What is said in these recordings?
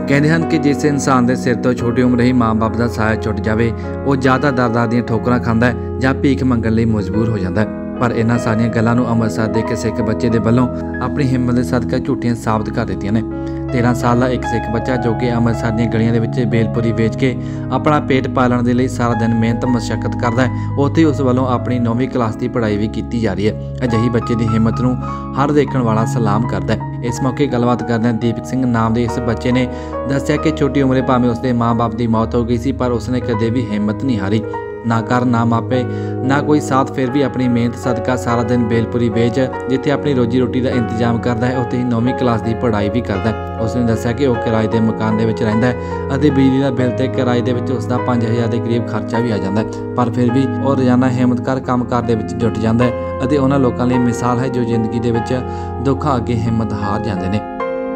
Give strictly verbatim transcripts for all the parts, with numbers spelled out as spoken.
ਕਹਿੰਦੇ ਹਨ ਕਿ ਜਿਸ ਇਨਸਾਨ ਦੇ ਸਿਰ ਤੋਂ ਛੋਟੀ ਉਮਰ ਹੀ ਮਾਂ-ਬਾਪ ਦਾ ਸਾਇਆ ਛੁੱਟ ਜਾਵੇ ਉਹ ਜ਼ਿਆਦਾ ਦਰ-ਦਰ ਦੀਆਂ ਠੋਕਰਾਂ ਖਾਂਦਾ ਹੈ ਜਾਂ ਭੀਖ ਮੰਗਣ ਲਈ ਮਜਬੂਰ ਹੋ ਜਾਂਦਾ ਹੈ। ਪਰ ਇਹਨਾਂ ਸਾਰੀਆਂ ਗੱਲਾਂ ਨੂੰ ਅੰਮ੍ਰਿਤਸਰ ਦੇ ਇੱਕ ਸਿੱਖ ਬੱਚੇ ਦੇ ਵੱਲੋਂ ਆਪਣੀ ਹਿੰਮਤ ਦੇ ਸਦਕਾ ਝੂਠੀਆਂ ਸਾਬਤ ਕਰ ਦਿੱਤੀਆਂ ਨੇ। तेरह साल का एक सिख बच्चा जो कि अमृतसर दी गलियां दे विच बेलपुरी वेच के अपना पेट पालण दे लई सारा दिन मेहनत मशक्कत करदा है, उत्थे उस वालों अपनी नौवीं क्लास की पढ़ाई भी की जा रही है। अजिही बच्चे की हिम्मत नूं हर देखण वाला सलाम करदा है। इस मौके गलबात करदे दीपक सिंह नाम के इस बच्चे ने दस्सिया कि छोटी उम्रे भावें उसके माँ बाप की मौत हो गई सी, पर उसने कदे भी हिम्मत नहीं हारी। ना घर ना मापे ना कोई साथ, फिर भी अपनी मेहनत सदका सारा दिन बेलपुरी वेच जिथे अपनी रोजी रोटी का इंतजाम करता है उत्थे ही नौवीं क्लास की पढ़ाई भी करता है। उसने दस्सिया कि वह किराए के मकान दे विच रहिंदा है अते बिजली का बिल ते किराए दे विच उसका पाँच हज़ार के करीब खर्चा भी आ जाता है, पर फिर भी वह रोजाना हिम्मत कर काम कार दे विच जुट जाता है अते उन्हां लोकां लई मिसाल है जो जिंदगी दे विच दुखां अगे हिम्मत हार जाते हैं।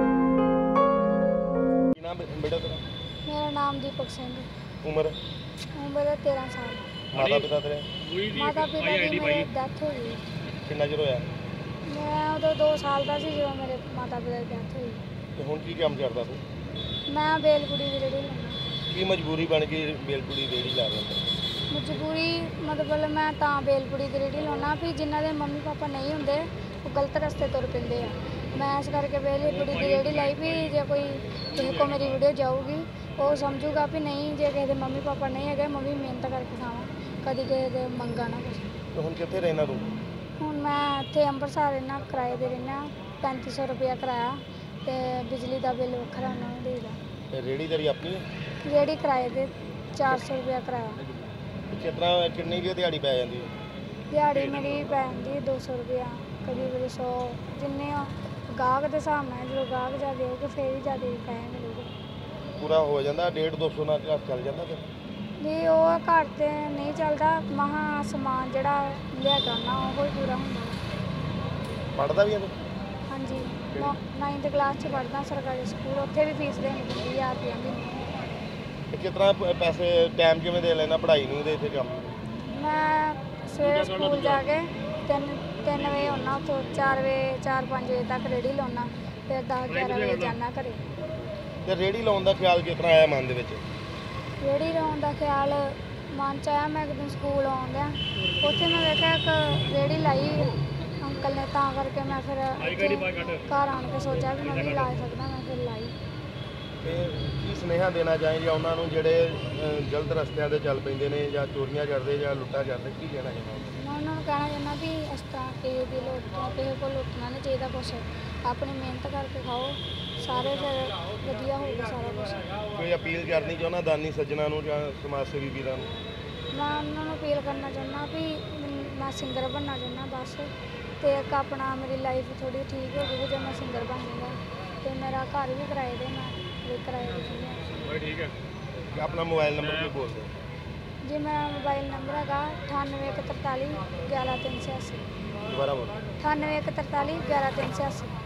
मेरा नाम दीपक सिंह। उम्र उम्र तेरह साल। माता पिता तेरे माता पिता की मेरी डेथ हो गई। कितना चिर होया? मैं उदों दो साल का सी जो मेरे माता पिता की डेथ हुई। ते हुण की काम करदा तू? मैं बेलपुरी की रेहड़ी लाना। की मजबूरी बन गई बेलपुरी रेहड़ी ला रहा? मजबूरी मतलब मैं तां बेलपुरी की रेहड़ी लाना भी जिन्हां दे मम्मी पापा नहीं हुंदे वो गलत रस्ते तुर पैंदे आ। मैं इस करके बेलपुरी की रेहड़ी लाई भी जे कोई किसी को मेरी वीडियो जाऊगी वो समझूगा भी नहीं जे किसी के मम्मी पापा नहीं है मैं भी मेहनत करके खावां, कभी किसी के मंगा ना कुछ। तो हुण कित्थे रहना तू? हुण मैं इत्थे अंबरसर रहना, किराए ते रहना, पैंती सौ रुपया किराया ते बिजली का बिल वखरा उन्हां नूं देईदा। रेहड़ी तेरी अपनी है? रेहड़ी किराए ते चार सौ रुपया किराया। कितना कितनी की दिहाड़ी पै जाती है? दिहाड़ी मेरी पै जाती दो सौ रुपया, कभी कभी सौ, जिन्ने गाहक के हिसाब नाल जो गाहक ज़्यादा होगे फिर ही ज़्यादा पैसे मिलेंगे। पूरा हो जाता डेढ़ दो सौ नाल घर चल जाता फिर? जी वो घर तो नहीं चलता, महा समान जड़ा लिया करना वो पूरा होंदा। पढ़दा भी है तू? हाँ जी, नाइन्थ क्लास च पढ़दा सरकारी स्कूल, उत्थे भी फीस देनी पैंदी हज़ार रुपया महीने। कितना पैसे टाइम किवें दे लेना पढ़ाई नूं ते इत्थे काम? मैं सवेरे स्कूल जाके तीन तीन बजे आना, उत्थों चार बजे चार पाँच बजे तक रेहड़ी लाना, फिर दस ग्यारह बजे जाना घरे। ते रेहड़ी लाउण दा ख्याल कितना आया मन दे विच? रेहड़ी लाउण दा ख्याल मन च आया, मैं एक दिन स्कूल आउंदियां उत्थे मैं वेखिया एक रेहड़ी लाई अंकल ने, तां करके मैं फिर घर आण के सोचा कि मैं भी ला सकदा, मैं फिर लाई। ਤੇ ਕੀ ਸੁਨੇਹਾ ਦੇਣਾ ਚਾਹੀਦਾ ਉਹਨਾਂ ਨੂੰ ਜਿਹੜੇ ਗਲਤ ਰਸਤਿਆਂ ਤੇ ਚੱਲ ਪੈਂਦੇ ਨੇ ਜਾਂ ਚੋਰੀਆਂ ਕਰਦੇ ਜਾਂ ਲੁੱਟਾਂ ਕਰਦੇ, ਕੀ ਕਹਿਣਾ ਚਾਹੁੰਦਾ? मैं उन्होंने कहना चाहना भी इस तरह किसी की लुट किसी को लुटना नहीं चाहिए कुछ, अपनी मेहनत करके खाओ सारे फिर वधिया होगा सारा कुछ। ਕੋਈ ਅਪੀਲ ਕਰਨੀ ਚਾਹੁੰਦਾ ਦਾਨੀ ਸੱਜਣਾ ਨੂੰ ਜਾਂ ਸਮਾਜ ਸੇਵੀ ਵੀਰਾਂ ਨੂੰ? मैं उन्होंने अपील करना चाहना भी मैं सिंगर बनना चाहना बस, तो एक अपना मेरी लाइफ थोड़ी ठीक हो जाएगी जब मैं सिंगर बन जाऊँगा, तो मेरा घर भी किराए दे, मैं भी किराए दे। ठीक है, अपना मोबाइल नंबर भी बोल दो जी। मेरा मोबाइल नंबर है अठानवे एक तरताली ग्यारह तीन सौ अस्सी। दोबारा बोलो। अठानवे एक तरताली ग्यारह तीन सौ अस्सी।